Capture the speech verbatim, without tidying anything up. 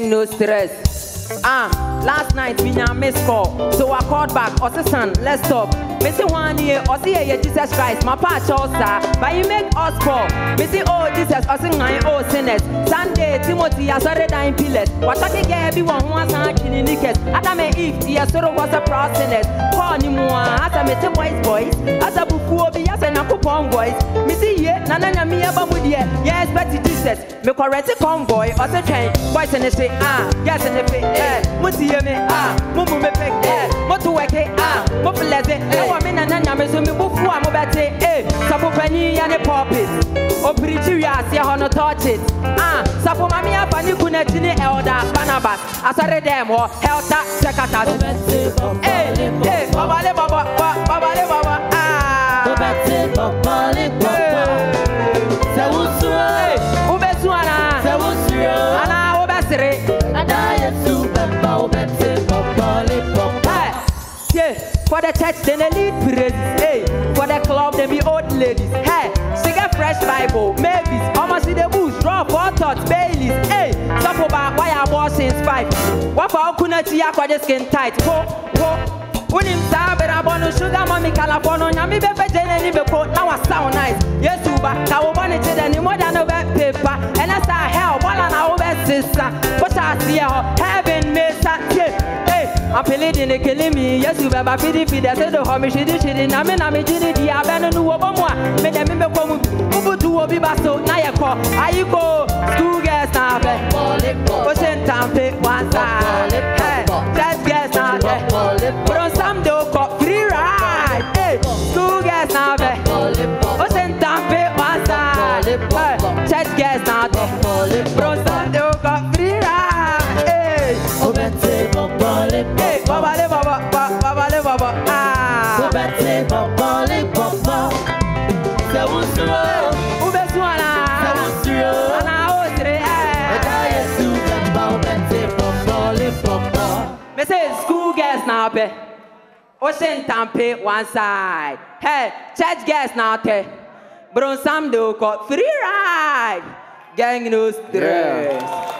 gang no stress. Ah, last night we had missed call, so I called back. Osi son, let's stop. Me say one year, Osi yeah Jesus Christ, my patch also, but you make us poor. Me say oh Jesus, Osi nine oh sinners. Sunday Timothy has already dying pillars. What I can get everyone who wants to kill nickers. Adam and Eve, the sort was a process. Call ni mua, as I met the boys boys, as a buku be as a nakupon boys. Me see ye, nana na mi abamudia. Yes, but Jesus, me correct a convoy, or the train, boys and they say ah, yes and they say. Eh, muti me ah, mumu me pek eh, motu weke ah, mopuleze eh, wa me na na me so me bufu a mo bete eh, sapo pani ya ne pulpit, o preach ya se ho no touch it ah, sapo mami afa ni kunati ni elder Barnabas, asare dem ho helter secretary eh, eh, baba le baba, baba le baba ah, obete baba le baba, se wusu, ubesu ana, se wusu, ana obesere. Hey, for the church, then they lead praises. Hey, for the club, they be old ladies. Hey, she get fresh Bible, maybe. Almost in the bush, draw four thoughts, Baileys. Hey, stop about why I'm washing five. What for Kunachi, I just skin tight. Whoa, whoa. When him sabe rabonu sugar mommy California, nyami bebe jene ni beko now I sound nice. Yes, uba, ka wo bani chede ni more than over paper. And I say hell, wala na over sister. But I see her heaven mesa. Hey, I'm feeling it killing me. Yes, uba, ba fidi fidi. I said the homie shidi shidi. Na me na me jidi di abenu nu obo mwa. Me de me beko mu. Ubu tu obi baso na ye ko. Ayi go school girls na be. Ocean tampe one side. Hey, just girls na be. Some do got free ride. Hey, school girls now be. Ocean tampe one side. Hey, church girls now be. Bro, some do got free ride. Hey, obete baba le baba. Hey, baba le baba, baba le baba. Ah, obete baba le baba. Se wusu, ubesu ana. Se wusu, ana osre. Eda Yesu baba obete baba le baba. Me say school girls now be. Ocean tampe one side. Hey, church girls now te. Bro, some do got free ride. Gang no stress. Yeah.